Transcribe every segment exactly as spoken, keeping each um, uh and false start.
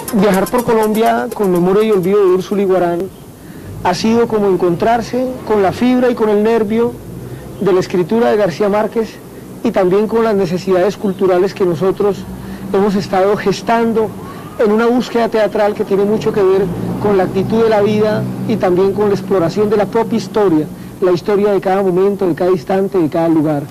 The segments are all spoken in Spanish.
Viajar por Colombia con Memoria y Olvido de Úrsula Iguarán ha sido como encontrarse con la fibra y con el nervio de la escritura de García Márquez y también con las necesidades culturales que nosotros hemos estado gestando en una búsqueda teatral que tiene mucho que ver con la actitud de la vida y también con la exploración de la propia historia, la historia de cada momento, de cada instante, de cada lugar.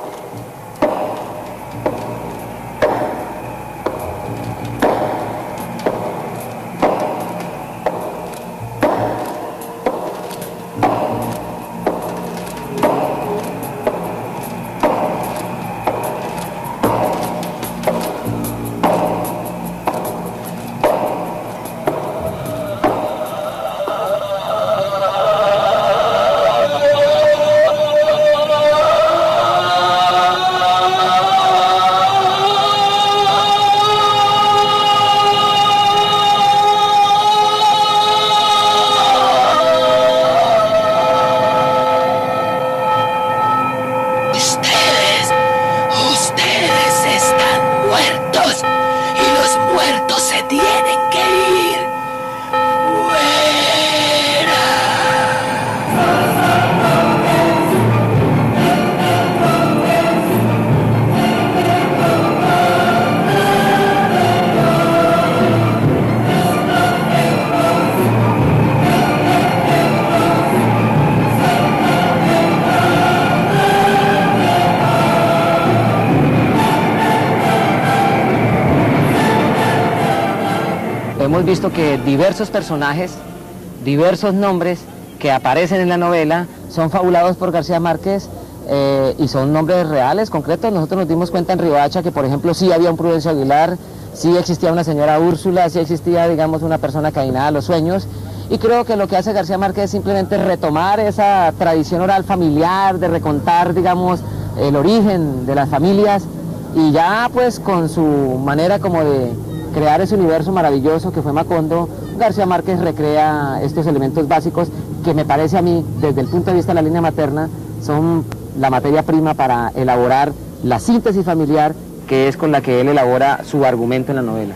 Hemos visto que diversos personajes, diversos nombres que aparecen en la novela son fabulados por García Márquez eh, y son nombres reales, concretos. Nosotros nos dimos cuenta en Riohacha que, por ejemplo, sí había un Prudencio Aguilar, sí existía una señora Úrsula, sí existía, digamos, una persona que adivinaba los sueños. Y creo que lo que hace García Márquez es simplemente retomar esa tradición oral familiar, de recontar, digamos, el origen de las familias y ya, pues, con su manera como de crear ese universo maravilloso que fue Macondo, García Márquez recrea estos elementos básicos que me parece a mí, desde el punto de vista de la línea materna, son la materia prima para elaborar la síntesis familiar que es con la que él elabora su argumento en la novela.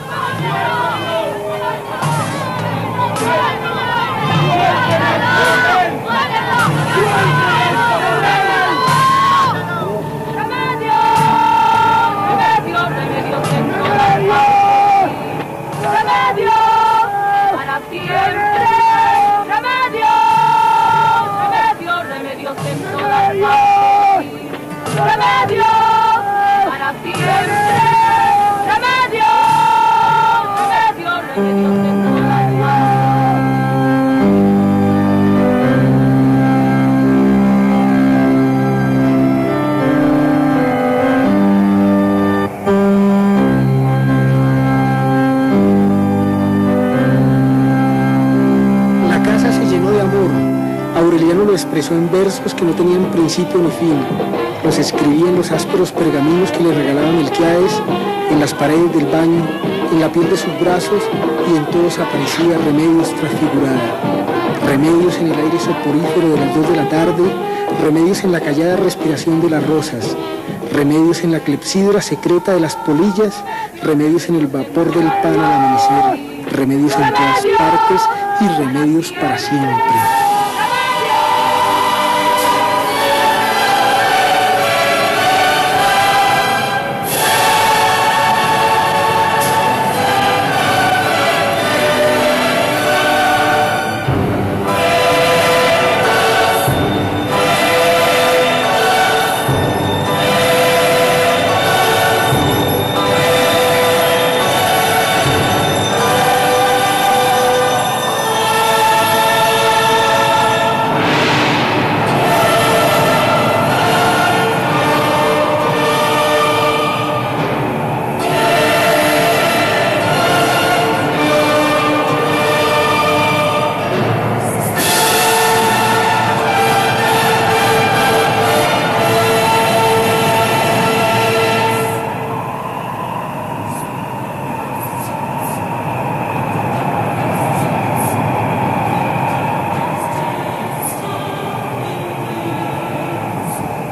Remedio para siempre, remedio, remedio, remedio temporal. La casa se llenó de amor. Aureliano lo expresó en versos que no tenían principio ni fin. Los escribía en los ásperos pergaminos que le regalaban Melquiades, en las paredes del baño, en la piel de sus brazos, y en todos aparecía Remedios transfigurada. Remedios en el aire soporífero de las dos de la tarde, remedios en la callada respiración de las rosas, remedios en la clepsidra secreta de las polillas, remedios en el vapor del pan al amanecer, remedios en todas partes y remedios para siempre.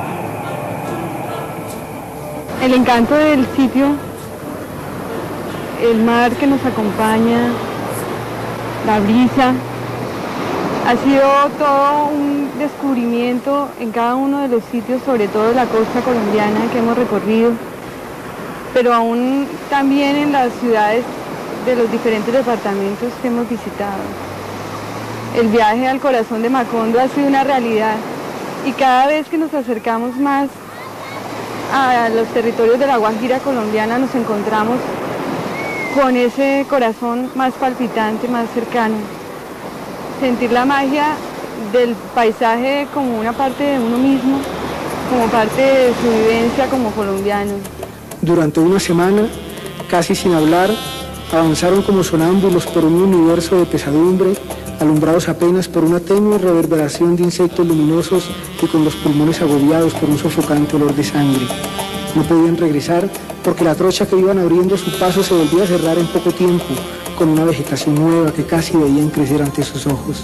El encanto del sitio el mar que nos acompaña, la brisa. Ha sido todo un descubrimiento en cada uno de los sitios, sobre todo la costa colombiana que hemos recorrido, pero aún también en las ciudades de los diferentes departamentos que hemos visitado. El viaje al corazón de Macondo ha sido una realidad y cada vez que nos acercamos más a los territorios de la Guajira colombiana nos encontramos con ese corazón más palpitante, más cercano. Sentir la magia del paisaje como una parte de uno mismo, como parte de su vivencia como colombiano. Durante una semana, casi sin hablar, avanzaron como sonámbulos por un universo de pesadumbre, alumbrados apenas por una tenue reverberación de insectos luminosos y con los pulmones agobiados por un sofocante olor de sangre. No podían regresar porque la trocha que iban abriendo su paso se volvía a cerrar en poco tiempo, con una vegetación nueva que casi veían crecer ante sus ojos.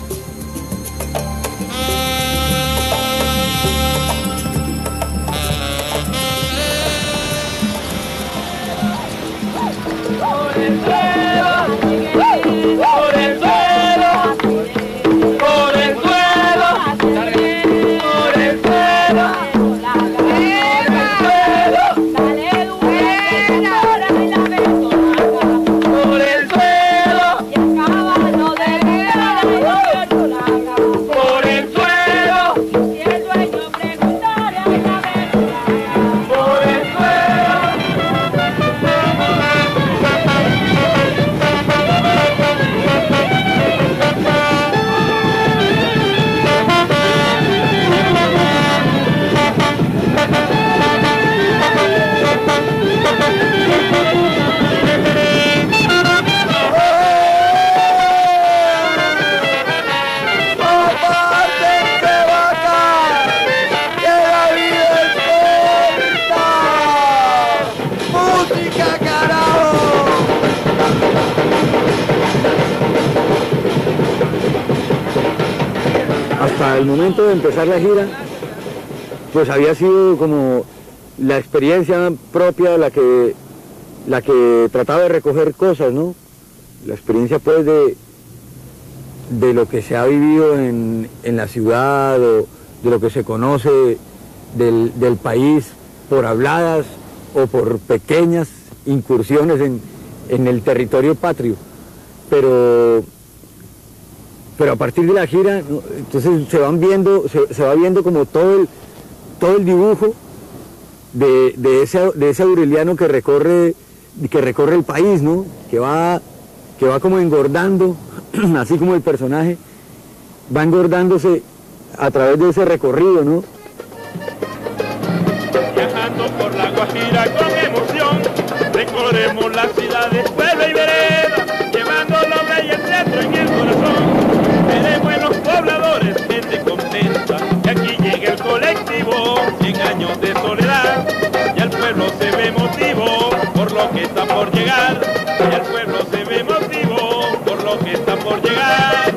Hasta el momento de empezar la gira, pues había sido como la experiencia propia la que, la que trataba de recoger cosas, ¿no? La experiencia pues de, de lo que se ha vivido en, en la ciudad, o de lo que se conoce del, del país por habladas o por pequeñas incursiones en, en el territorio patrio. Pero... Pero a partir de la gira, entonces se van viendo, se, se va viendo como todo el, todo el dibujo de, de, ese, de ese aureliano que recorre, que recorre el país, ¿no? Que va, que va como engordando, así como el personaje va engordándose a través de ese recorrido, ¿no? Viajando por la Guajira con emoción, recorremos las ciudades, pueblo y vereda, llevando la obra y el teatro en el corazón. Veremos en los pobladores gente contenta, que aquí llega el colectivo, cien años de soledad, y al pueblo se ve motivo por lo que está por llegar, y al pueblo se ve motivo por lo que está por llegar.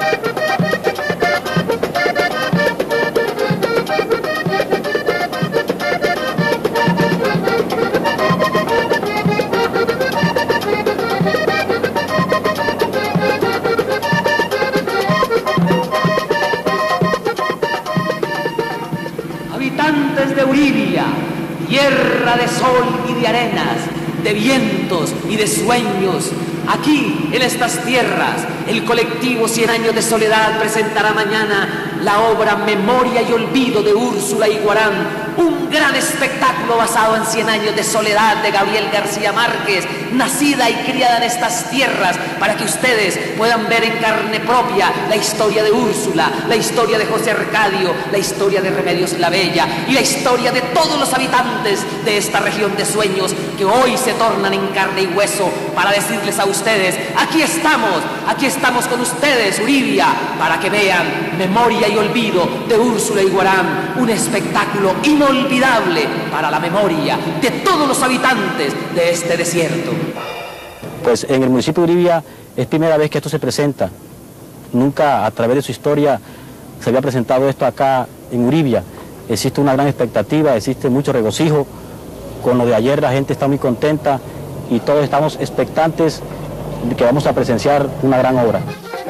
Habitantes de Uribia, tierra de sol y de arenas, de vientos y de sueños, aquí en estas tierras, el colectivo Cien Años de Soledad presentará mañana la obra Memoria y Olvido de Úrsula Iguarán, un gran espectáculo basado en Cien Años de Soledad de Gabriel García Márquez, nacida y criada en estas tierras, para que ustedes puedan ver en carne propia la historia de Úrsula, la historia de José Arcadio, la historia de Remedios la Bella y la historia de todos los habitantes de esta región de sueños que hoy se tornan en carne y hueso para decirles a ustedes, aquí estamos, aquí estamos con ustedes, Uribia, para que vean Memoria y Olvido de Úrsula Iguarán, un espectáculo inolvidable para la memoria de todos los habitantes de este desierto. Pues en el municipio de Uribia es primera vez que esto se presenta. Nunca a través de su historia se había presentado esto acá en Uribia. Existe una gran expectativa, existe mucho regocijo. Con lo de ayer la gente está muy contenta y todos estamos expectantes de que vamos a presenciar una gran obra.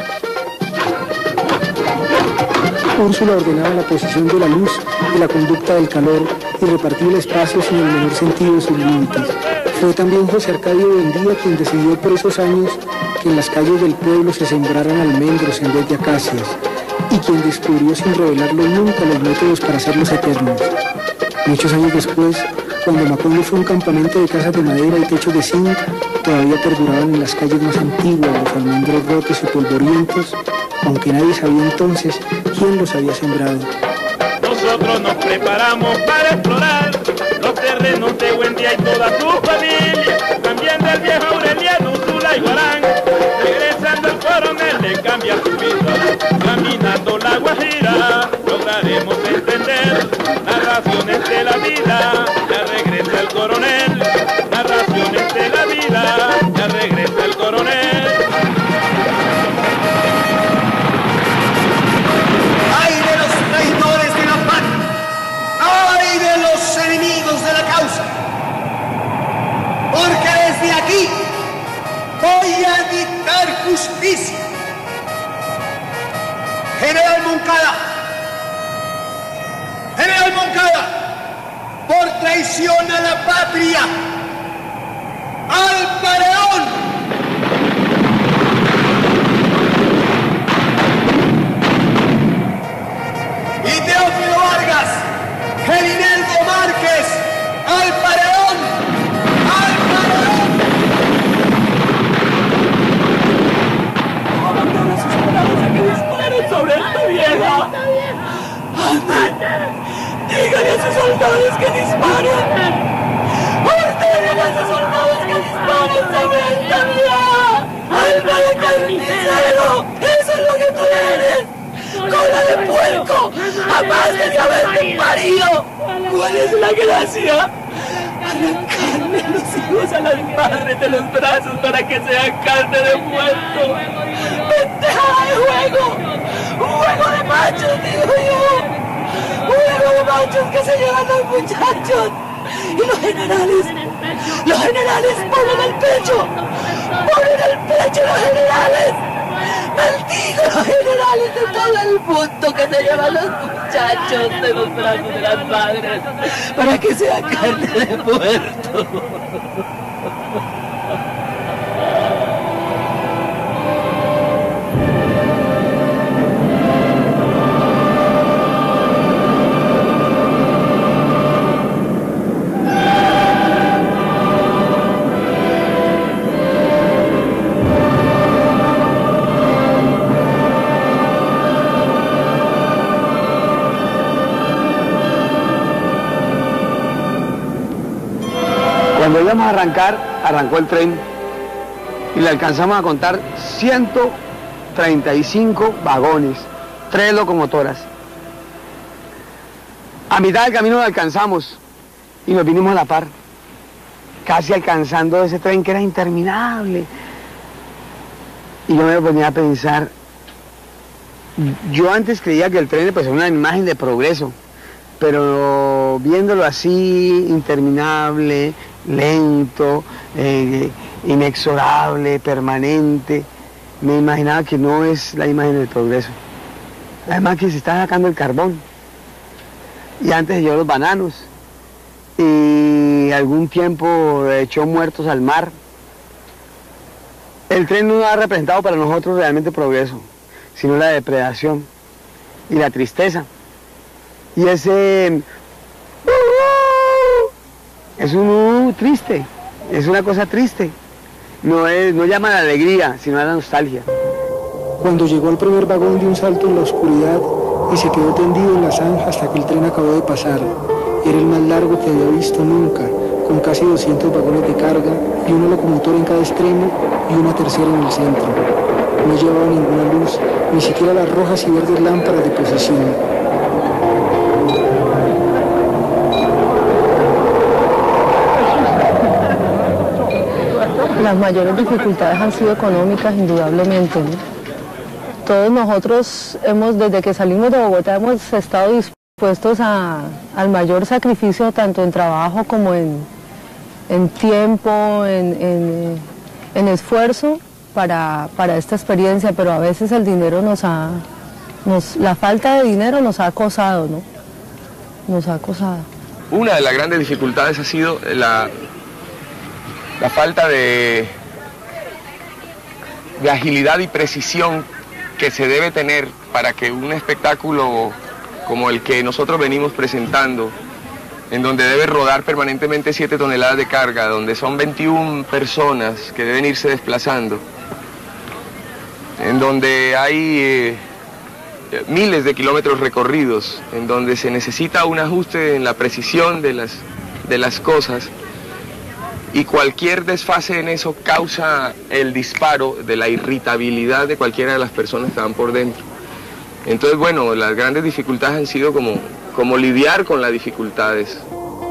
Úrsula ordenaba la posición de la luz y la conducta del calor y repartía el espacio sin el menor sentido de sus límites. Fue también José Arcadio Buendía quien decidió por esos años que en las calles del pueblo se sembraran almendros en vez de acacias y quien descubrió sin revelarlo nunca los métodos para hacerlos eternos. Muchos años después, cuando Macondo fue un campamento de casas de madera y techos de zinc, todavía perduraban en las calles más antiguas los almendros rotos y polvorientos, aunque nadie sabía entonces quién los había sembrado. Nosotros nos preparamos para explorar los terrenos de Buendía y toda su familia, también del viejo Aureliano, Úrsula y Guarán. Regresando el coronel le cambia su vida, caminando la Guajira lograremos entender narraciones de la vida. Ya regresa el coronel, narraciones de la vida, ya regresa el coronel. ¡Ay de los traidores de la patria! ¡Ay de los enemigos de la causa! Porque desde aquí voy a dictar justicia. General Moncada, General Moncada, por traición a la patria, al paredón. Y Teófilo Vargas, Gelineldo Márquez, al paredón, al paredón. ¡Abandonen sus soldados a que disparen sobre esta vieja! ¡Anden! ¡Díganle a sus soldados que disparen! ¡Ordenen a sus soldados que disparen sobre esta vieja! ¡Alma de carnicero! ¡Eso es lo que tú eres! ¡Cola de puerco! ¡Aparte de haberte parido! ¿Cuál es la gracia? Arrancarle los hijos a las madres de los brazos para que sean carne de muerto. ¡Ventaja de juego! ¡Un juego de machos, digo yo! ¡Un juego de machos que se llevan los muchachos! Y los generales, los generales ponen el pecho, ponen el pecho los generales. ¡Maldigo los generales de todo el mundo que se llevan los muchachos de los brazos de las madres para que sean carne de muerto! Cuando íbamos a arrancar, arrancó el tren y le alcanzamos a contar ciento treinta y cinco vagones, tres locomotoras. A mitad del camino lo alcanzamos y nos vinimos a la par, casi alcanzando ese tren que era interminable. Y yo me ponía a pensar, yo antes creía que el tren pues, era una imagen de progreso, pero viéndolo así, interminable, lento, eh, inexorable, permanente, me imaginaba que no es la imagen del progreso. Además que se está sacando el carbón, y antes echó los bananos, y algún tiempo echó muertos al mar. El tren no ha representado para nosotros realmente progreso, sino la depredación y la tristeza. Y ese es un uh, triste, es una cosa triste. No, es, no llama a la alegría, sino a la nostalgia. Cuando llegó al primer vagón dio un salto en la oscuridad y se quedó tendido en la zanja hasta que el tren acabó de pasar. Era el más largo que había visto nunca, con casi doscientos vagones de carga y una locomotora en cada extremo y una tercera en el centro. No llevaba ninguna luz, ni siquiera las rojas y verdes lámparas de procesión. Las mayores dificultades han sido económicas, indudablemente, ¿no? Todos nosotros, hemos, desde que salimos de Bogotá, hemos estado dispuestos a, al mayor sacrificio, tanto en trabajo como en, en tiempo, en, en, en esfuerzo para, para esta experiencia, pero a veces el dinero nos ha, nos, la falta de dinero nos ha acosado, ¿no? Nos ha acosado. Una de las grandes dificultades ha sido la, la falta de, de agilidad y precisión que se debe tener para que un espectáculo como el que nosotros venimos presentando, en donde debe rodar permanentemente siete toneladas de carga, donde son veintiuna personas que deben irse desplazando, en donde hay eh, miles de kilómetros recorridos, en donde se necesita un ajuste en la precisión de las, de las cosas, y cualquier desfase en eso causa el disparo de la irritabilidad de cualquiera de las personas que van por dentro. Entonces, bueno, las grandes dificultades han sido como, como lidiar con las dificultades.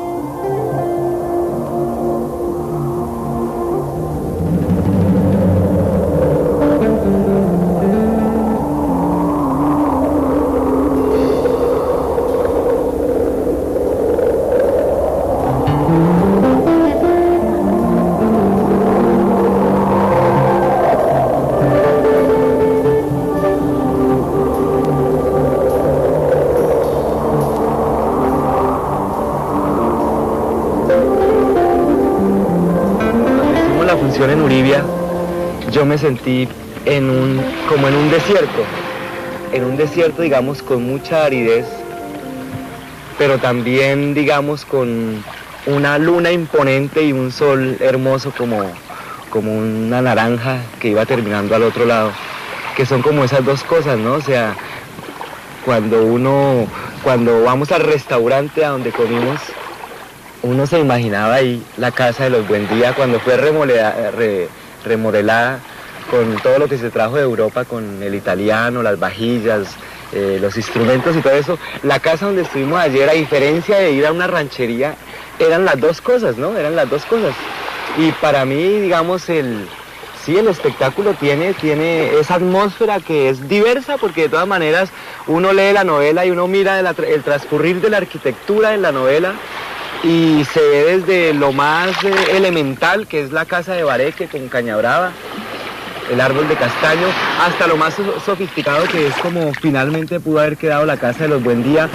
En Uribia, yo me sentí en un, como en un desierto, en un desierto, digamos, con mucha aridez, pero también, digamos, con una luna imponente y un sol hermoso como, como una naranja que iba terminando al otro lado, que son como esas dos cosas, ¿no? O sea, cuando uno, cuando vamos al restaurante a donde comimos, uno se imaginaba ahí la casa de los Buendía cuando fue remodelada, re, remodelada con todo lo que se trajo de Europa, con el italiano, las vajillas, eh, los instrumentos y todo eso. La casa donde estuvimos ayer, a diferencia de ir a una ranchería, eran las dos cosas, ¿no? Eran las dos cosas. Y para mí, digamos, el, sí, el espectáculo tiene, tiene esa atmósfera que es diversa, porque de todas maneras uno lee la novela y uno mira el, el transcurrir de la arquitectura en la novela, y se ve desde lo más eh, elemental, que es la casa de Bareque con caña brava, el árbol de castaño, hasta lo más so sofisticado, que es como finalmente pudo haber quedado la casa de los Buendía.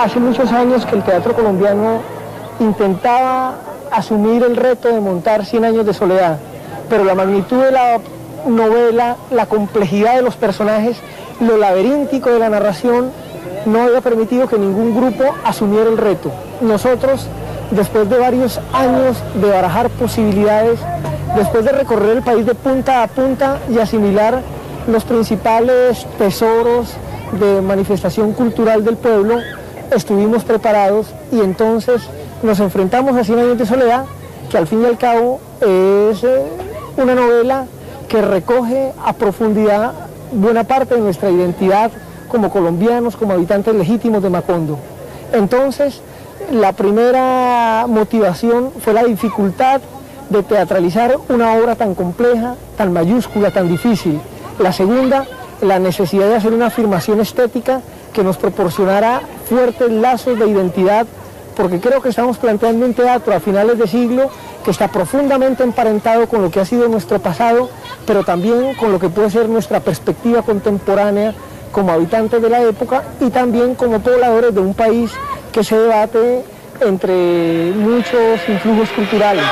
hace muchos años que el teatro colombiano intentaba asumir el reto de montar Cien años de soledad, pero la magnitud de la novela, la complejidad de los personajes, lo laberíntico de la narración, no había permitido que ningún grupo asumiera el reto. Nosotros, después de varios años de barajar posibilidades, después de recorrer el país de punta a punta y asimilar los principales tesoros de manifestación cultural del pueblo, estuvimos preparados y entonces nos enfrentamos a Cien años de soledad, que al fin y al cabo es una novela que recoge a profundidad buena parte de nuestra identidad como colombianos, como habitantes legítimos de Macondo. Entonces, la primera motivación fue la dificultad de teatralizar una obra tan compleja, tan mayúscula, tan difícil. La segunda, la necesidad de hacer una afirmación estética que nos proporcionara fuertes lazos de identidad, porque creo que estamos planteando un teatro a finales de siglo que está profundamente emparentado con lo que ha sido nuestro pasado, pero también con lo que puede ser nuestra perspectiva contemporánea como habitantes de la época y también como pobladores de un país que se debate entre muchos influjos culturales.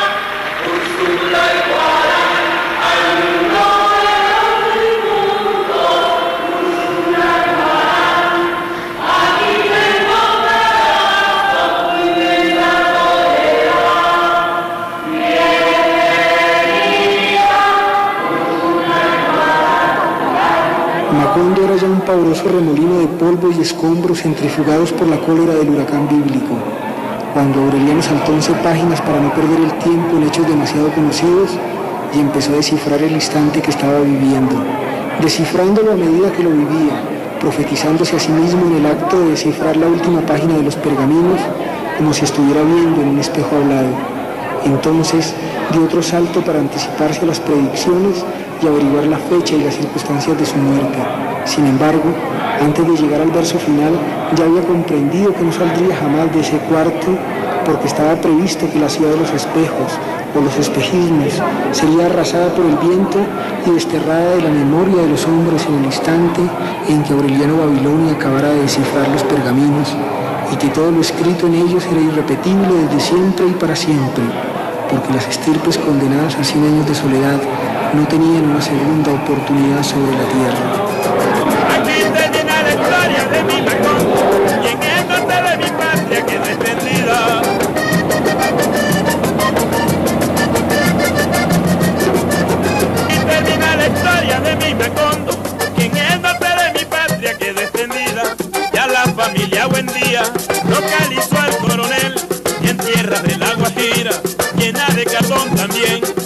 Macondo era ya un pavoroso remolino de polvo y escombros centrifugados por la cólera del huracán bíblico. Cuando Aureliano saltó once páginas para no perder el tiempo en hechos demasiado conocidos y empezó a descifrar el instante que estaba viviendo, descifrándolo a medida que lo vivía, profetizándose a sí mismo en el acto de descifrar la última página de los pergaminos, como si estuviera viendo en un espejo hablado. Entonces dio otro salto para anticiparse a las predicciones y averiguar la fecha y las circunstancias de su muerte. Sin embargo, antes de llegar al verso final, ya había comprendido que no saldría jamás de ese cuarto, porque estaba previsto que la ciudad de los espejos, o los espejismos, sería arrasada por el viento y desterrada de la memoria de los hombres en el instante en que Aureliano Babilonia acabara de descifrar los pergaminos, y que todo lo escrito en ellos era irrepetible desde siempre y para siempre, porque las estirpes condenadas a cien años de soledad no tenían una segunda oportunidad sobre la tierra. Aquí termina la historia de mi Macondo, y en el norte de mi patria quedó extendida. Aquí termina la historia de mi Macondo, y en el norte de mi patria quedó extendida. Ya la familia Buendía localizó al coronel, y en tierra de la Guajira, llena de carbón también,